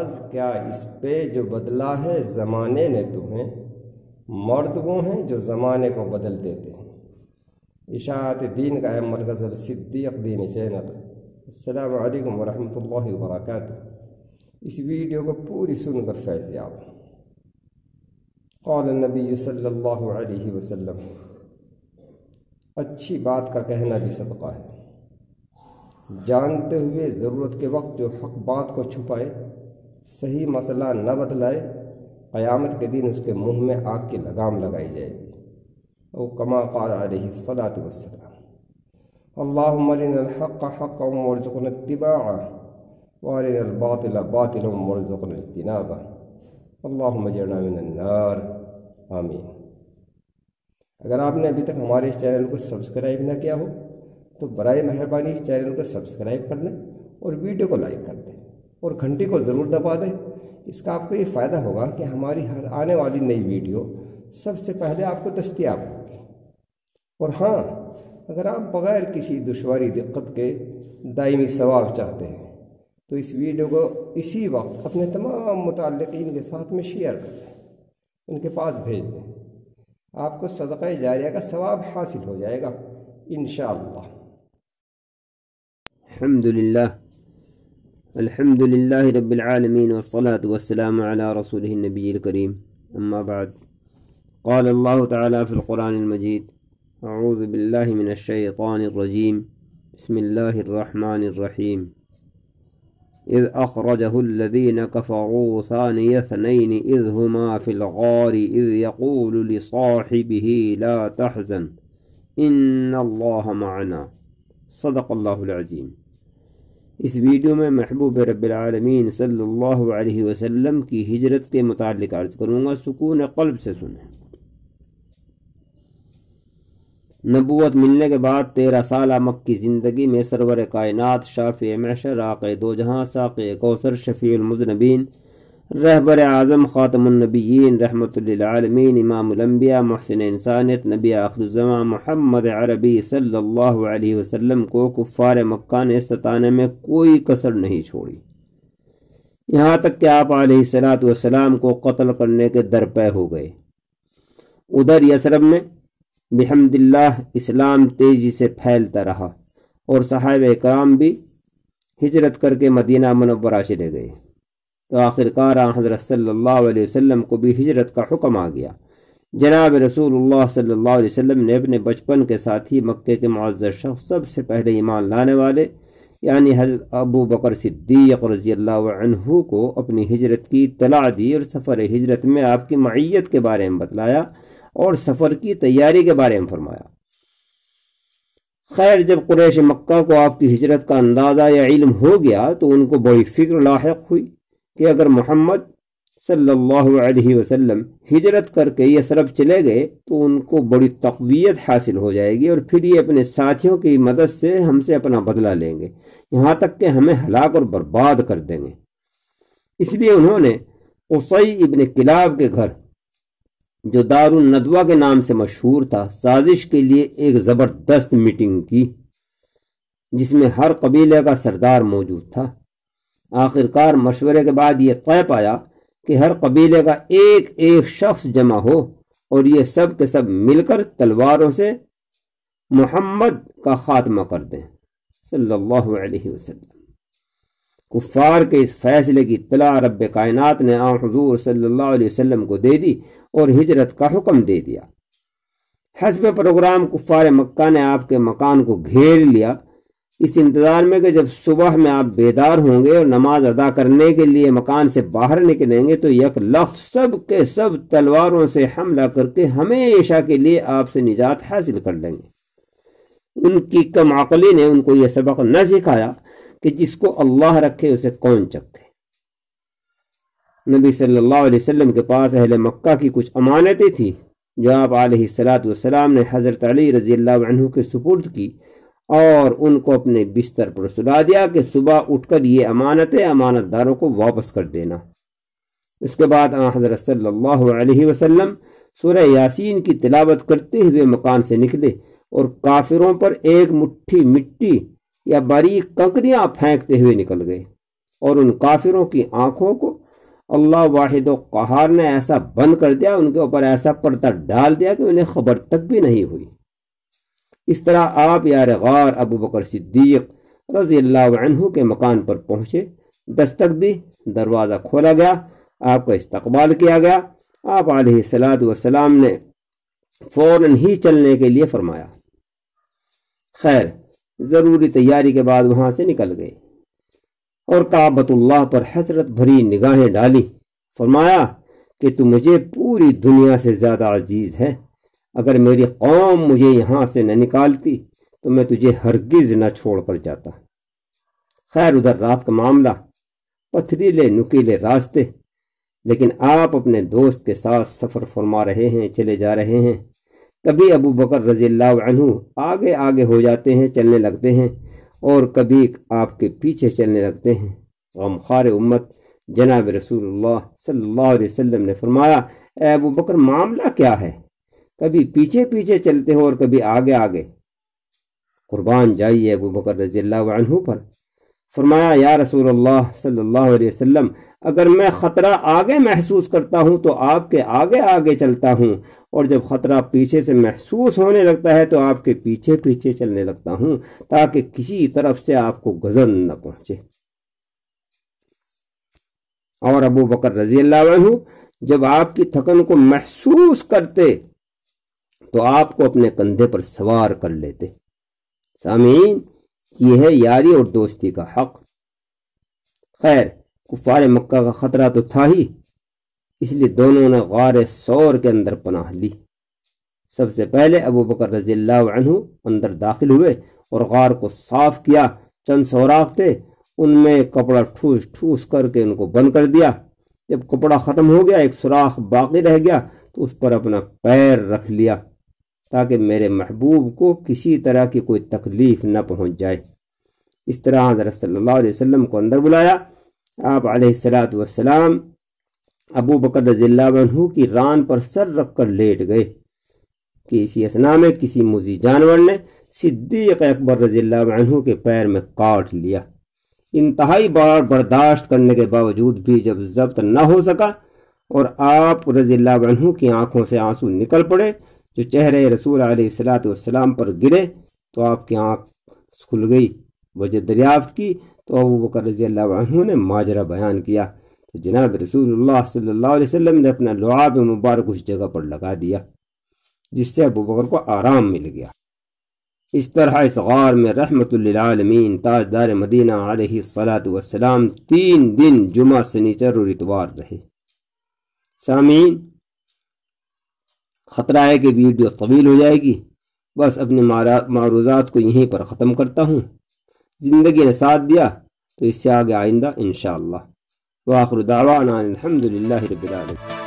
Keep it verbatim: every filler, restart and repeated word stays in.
ناز کیا اس پہ جو بدلا ہے زمانے نے تمہیں، مرد وہ ہیں جو زمانے کو بدل دیتے ہیں۔ اشاعت دین کا اہم مرکز الصدیق دینی چینل۔ السلام علیکم ورحمۃ اللہ وبرکاتہ۔ اس ویڈیو کو پوری سن کر فیض یاب۔ قال النبی صلی اللہ علیہ وسلم، اچھی بات کا کہنا بھی صدقہ ہے۔ جانتے ہوئے ضرورت کے وقت جو حق بات کو چھپائے، صحیح مسئلہ نہ بتلائے، قیامت کے دن اس کے منہ میں آگ کی لگام لگائی جائے گی۔ او کما قال علیہ الصلاۃ والسلام، اللہم ارنا الحق حقا وارزقنا اتباعہ وارنا الباطل باطلا وارزقنا اجتنابہ، اللہم اجرنا من النار، آمین۔ اگر آپ نے ابھی تک ہمارے اس چینل کو سبسکرائب نہ کیا ہو تو برائے مہربانی اس چینل کو سبسکرائب کر لیں اور ویڈیو کو لائک کر دیں اور گھنٹی کو ضرور دبا دیں۔ اس کا آپ کو یہ فائدہ ہوگا کہ ہماری ہر آنے والی نئی ویڈیو سب سے پہلے آپ کو دستیاب ہوگی۔ اور ہاں، اگر آپ بغیر کسی دشواری دقت کے دائمی ثواب چاہتے ہیں تو اس ویڈیو کو اسی وقت اپنے تمام متعلقین کے ساتھ میں شیئر کر دیں، ان کے پاس بھیج دیں۔ آپ کو صدقہ جاریہ کا ثواب حاصل ہو جائے گا انشاءاللہ۔ الحمدللہ الحمدللہ رب العالمین والصلاة والسلام علی رسولہ النبی الکریم، اما بعد، قال اللہ تعالی فی القرآن المجید، اعوذ باللہ من الشیطان الرجیم، بسم اللہ الرحمن الرحیم، اذ اخرجہ الذین کفروا ثانی اثنین اذ ہما فی الغار اذ یقول لصاحبہ لا تحزن ان اللہ معنا، صدق اللہ العظیم۔ اس ویڈیو میں محبوب رب العالمین صلی اللہ علیہ وسلم کی ہجرت کے متعلق عرض کروں گا، سکون قلب سے سنیں۔ نبوت ملنے کے بعد تیرہ سالہ مکی زندگی میں سرور کائنات، شافع محشر، آقا دو جہاں، ساقی کوثر، شفیع المذنبین، رہبر اعظم، خاتم النبیین، رحمت للعالمین، امام الانبیاء، محسن انسانیت، نبی آخر الزمان محمد عربی صلی اللہ علیہ وسلم کو کفار مکہ نے ستانے میں کوئی کسر نہیں چھوڑی، یہاں تک کہ آپ علیہ الصلوۃ والسلام کو قتل کرنے کے درپے ہو گئے۔ ادھر یثرب میں بحمد اللہ اسلام تیزی سے پھیلتا رہا اور صحابہ کرام بھی ہجرت کر کے مدینہ منورہ چلے گئے، تو آخر کار حضرت صلی اللہ علیہ وسلم کو بھی ہجرت کا حکم آ گیا۔ جناب رسول اللہ صلی اللہ علیہ وسلم نے اپنے بچپن کے ساتھی مکے کے معزز شخص، سب سے پہلے ایمان لانے والے یعنی حضرت ابو بکر صدیق رضی اللہ عنہ کو اپنی ہجرت کی اطلاع دی اور سفر ہجرت میں آپ کی معیت کے بارے میں بتلایا اور سفر کی تیاری کے بارے میں فرمایا۔ خیر، جب قریش مکہ کو آپ کی ہجرت کا اندازہ یا علم ہو گیا تو ان کو بڑی فکر لاحق ہوئی کہ اگر محمد صلی اللہ علیہ وسلم ہجرت کر کے یثرب چلے گئے تو ان کو بڑی تقویت حاصل ہو جائے گی اور پھر یہ اپنے ساتھیوں کی مدد سے ہم سے اپنا بدلہ لیں گے، یہاں تک کہ ہمیں ہلاک اور برباد کر دیں گے۔ اس لیے انہوں نے قصی ابن کلاب کے گھر، جو دار الندوہ کے نام سے مشہور تھا، سازش کے لیے ایک زبردست میٹنگ کی جس میں ہر قبیلے کا سردار موجود تھا۔ آخر کار مشورے کے بعد یہ طے پایا کہ ہر قبیلے کا ایک ایک شخص جمع ہو اور یہ سب کے سب مل کر تلواروں سے محمد کا خاتمہ کر دیں صلی اللہ علیہ وسلم۔ کفار کے اس فیصلے کی اطلاع رب کائنات نے آن حضور صلی اللہ علیہ وسلم کو دے دی اور ہجرت کا حکم دے دیا۔ حسب پروگرام کفار مکہ نے آپ کے مکان کو گھیر لیا، اس انتظار میں کہ جب صبح میں آپ بیدار ہوں گے اور نماز ادا کرنے کے لیے مکان سے باہر نکلیں گے تو یک لخت سب کے سب تلواروں سے حملہ کر کے ہمیشہ کے لیے آپ سے نجات حاصل کر لیں گے۔ ان کی کم عقلی نے ان کو یہ سبق نہ سکھایا کہ جس کو اللہ رکھے اسے کون چکے۔ نبی صلی اللہ علیہ وسلم کے پاس اہل مکہ کی کچھ امانتیں تھیں جو آپ علیہ الصلوۃ والسلام نے حضرت علی رضی اللہ عنہ کے سپرد کی اور ان کو اپنے بستر پر سلا دیا کہ صبح اٹھ کر یہ امانتیں امانت داروں کو واپس کر دینا۔ اس کے بعد حضرت صلی اللہ علیہ وسلم سورہ یاسین کی تلاوت کرتے ہوئے مکان سے نکلے اور کافروں پر ایک مٹھی مٹی یا باریک کنکریاں پھینکتے ہوئے نکل گئے۔ اور ان کافروں کی آنکھوں کو اللہ واحد و قہار نے ایسا بند کر دیا، ان کے اوپر ایسا پردہ ڈال دیا کہ انہیں خبر تک بھی نہیں ہوئی۔ اس طرح آپ یار غار ابو بکر صدیق رضی اللہ عنہ کے مکان پر پہنچے، دستک دی، دروازہ کھولا گیا، آپ کا استقبال کیا گیا۔ آپ علیہ الصلاۃ والسلام نے فوراً ہی چلنے کے لیے فرمایا۔ خیر، ضروری تیاری کے بعد وہاں سے نکل گئے اور کعبۃ اللہ پر حسرت بھری نگاہیں ڈالی۔ فرمایا کہ تو مجھے پوری دنیا سے زیادہ عزیز ہے، اگر میری قوم مجھے یہاں سے نہ نکالتی تو میں تجھے ہرگز نہ چھوڑ کر جاتا۔ خیر، ادھر رات کا معاملہ، پتھریلے نکیلے راستے، لیکن آپ اپنے دوست کے ساتھ سفر فرما رہے ہیں، چلے جا رہے ہیں۔ کبھی ابو بکر رضی اللہ عنہ آگے آگے ہو جاتے ہیں، چلنے لگتے ہیں، اور کبھی آپ کے پیچھے چلنے لگتے ہیں۔ غمخوار امت جناب رسول اللہ صلی اللہ علیہ وسلم نے فرمایا، اے ابو بکر، معاملہ کیا ہے؟ کبھی پیچھے پیچھے چلتے ہو اور کبھی آگے آگے۔ قربان جائیے ابو بکر رضی اللہ عنہ پر۔ فرمایا، یا رسول اللہ صلی اللہ علیہ وسلم، اگر میں خطرہ آگے محسوس کرتا ہوں تو آپ کے آگے آگے چلتا ہوں، اور جب خطرہ پیچھے سے محسوس ہونے لگتا ہے تو آپ کے پیچھے پیچھے چلنے لگتا ہوں، تاکہ کسی طرف سے آپ کو غضب نہ پہنچے۔ اور ابو بکر رضی اللہ عنہ جب آپ کی تھکن کو محسوس کرتے تو آپ کو اپنے کندھے پر سوار کر لیتے۔ سامعین، یہ ہے یاری اور دوستی کا حق۔ خیر، کفار مکہ کا خطرہ تو تھا ہی، اس لیے دونوں نے غار ثور کے اندر پناہ لی۔ سب سے پہلے ابو بکر رضی اللہ عنہ اندر داخل ہوئے اور غار کو صاف کیا۔ چند سوراخ تھے، ان میں کپڑا ٹھوس ٹھوس کر کے ان کو بند کر دیا۔ جب کپڑا ختم ہو گیا، ایک سوراخ باقی رہ گیا تو اس پر اپنا پیر رکھ لیا تاکہ میرے محبوب کو کسی طرح کی کوئی تکلیف نہ پہنچ جائے۔ اس طرح حضرت صلی اللہ علیہ وسلم کو اندر بلایا۔ آپ علیہ الصلاۃ والسلام ابو بکر رضی اللہ عنہ کی ران پر سر رکھ کر لیٹ گئے کہ اسی اثنا میں کسی موذی جانور نے صدیق اکبر رضی اللہ عنہ کے پیر میں کاٹ لیا۔ انتہائی بار برداشت کرنے کے باوجود بھی جب ضبط نہ ہو سکا اور آپ رضی اللہ عنہ کی آنکھوں سے آنسو نکل پڑے جو چہرے رسول علیہ الصلاۃ والسلام پر گرے تو آپ کی آنکھ کھل گئی۔ وجہ دریافت کی تو ابو بکر رضی اللہ عنہ نے ماجرا بیان کیا تو جناب رسول اللہ صلی اللہ علیہ وسلم نے اپنا لعاب مبارک اس جگہ پر لگا دیا، جس سے ابو بکر کو آرام مل گیا۔ اس طرح اس غار میں رحمت للعالمین تاجدار مدینہ علیہ الصلاۃ والسلام تین دن جمعہ، سنیچر اور اتوار رہے۔ سامعین، خطرہ ہے کہ ویڈیو طویل ہو جائے گی، بس اپنے معروضات کو یہیں پر ختم کرتا ہوں۔ زندگی نے ساتھ دیا تو اس سے آگے آئندہ انشاءاللہ۔ وآخر دعوانا الحمد للہ رب العالمین۔